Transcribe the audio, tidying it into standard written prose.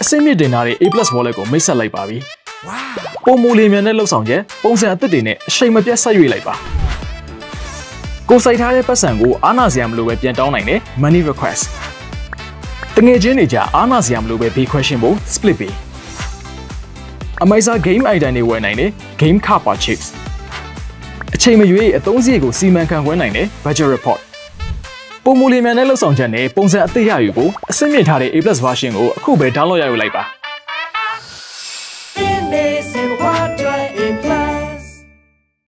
အဆင့်မြင့်တင်ထားတဲ့ A+ wallet ကိုမိတ်ဆက်လိုက်ပါပြီ။ပုံမူလေးမြန်တဲ့လှုပ်ဆောင်ချက်ပုံစံအသစ်တွေနဲ့အချိန်မပြတ်ဆက်ရွေ့လိုက်ပါ။ကိုယ်စိုက်ထားတဲ့ပတ်စံကိုအားနာစရာမလိုပဲပြန်တောင်းနိုင်တဲ့ money request ။တငယ်ချင်းတွေကြားအားနာစရာမလိုပဲ B question ကို split ပေး။အမိုက်စား game item တွေဝယ်နိုင်တဲ့ game card purchase ။အချိန်မရွေးအသုံးစရိတ်ကိုစီမံခန့်ခွဲနိုင်တဲ့ budget report ။ပုံမူလေးမြန်တဲ့လှုပ်ဆောင်ချက်နဲ့ပုံစံအသစ်ရယူဖို့အဆင့်မြင့်ထားတဲ့ A+ version ကိုအခုပဲ download ရယူလိုက်ပါ။